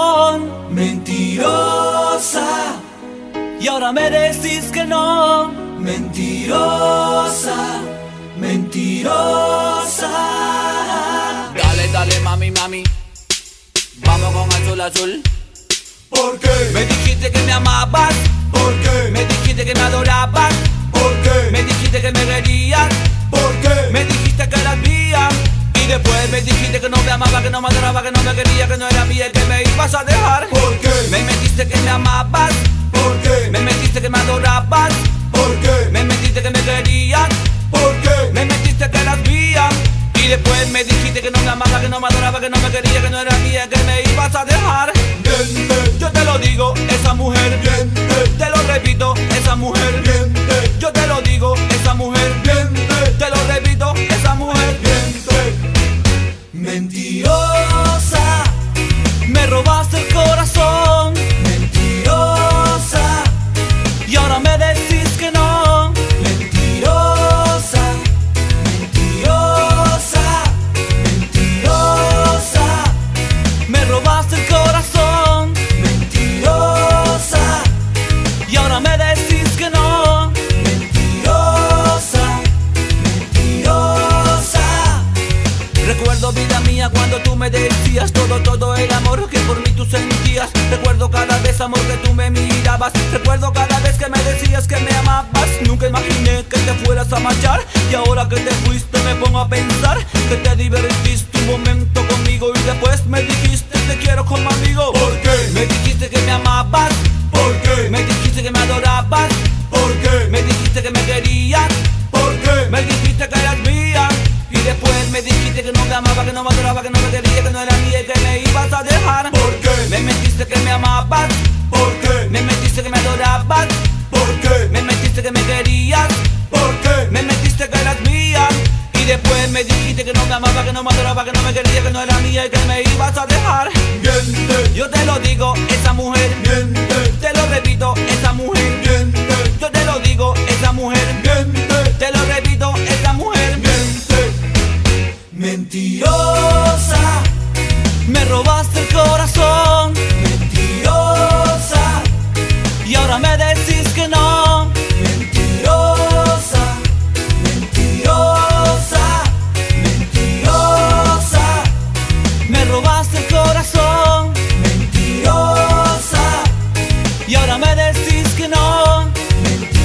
corazón. Mentirosa, Y ahora me decís que no. mentirosa, mentirosa. Dale, dale, mami, mami, vamos con azul, azul. ¿Por qué? Me dijiste que me amabas, ¿Por qué? me dijiste que me adorabas, ¿Por qué? me dijiste que me querías, ¿Por qué? me dijiste que eras mía. Y después me dijiste que no me amaba, que no me adoraba, que no me quería, que no era mía y que me ibas a dejar. ¿Por qué? Me metiste que me amabas, ¿Por qué? me metiste que me adorabas, ¿Por qué? me metiste que me querías, ¿Por qué? me metiste que eras mía. Y después me dijiste que no me amaba, que no me adoraba, que no me quería, que no era mía, que me ibas a dejar. Miente, Yo te lo digo, esa mujer, miente, te lo repito, esa mujer, miente, yo te lo digo, esa mujer, miente, te lo repito, esa mujer. miente. Mentirosa, Me robaste el corazón mentirosa, y ahora me decís que no. mentirosa, mentirosa, mentirosa, Me robaste el corazón mentirosa, y ahora me decís que no. mentirosa, mentirosa. Recuerdo, vida mía, cuando tú me decías todo el amor que por mí tú sentías. Recuerdo cada vez, amor, que tú me mirabas. Recuerdo cada vez que me decías que me amabas. Nunca imaginé que te fueras a marchar. Y ahora que te fuiste me pongo a pensar que te divertiste un momento conmigo y después me dijiste te quiero como amigo. ¿Por qué? Me dijiste que me amabas, ¿Por qué? me dijiste que me adorabas, ¿Por qué? me dijiste que me querías, ¿Por qué? me dijiste que eras mía. Y después me dijiste que no me amaba, que no me adoraba, que no me quería, que no era mía y que me ibas a dejar. ¿Por qué? Me mentiste que me amabas, ¿Por qué? me mentiste que me adorabas, ¿Por qué? me mentiste que me querías, ¿Por qué? me mentiste que eras mía. Y después me dijiste que no me amaba, que no me adoraba, que no me quería, que no era mía y que me ibas a dejar. Miente, Yo te lo digo, esa mujer, miente, te lo repito, esa mujer, miente, yo te lo digo, esa mujer, miente, te lo repito, esa mujer. miente. Mentirosa, Me robaste el corazón mentirosa, y ahora me decís que no. mentirosa, mentirosa, mentirosa, Me robaste el corazón mentirosa, y ahora me decís que no. mentirosa.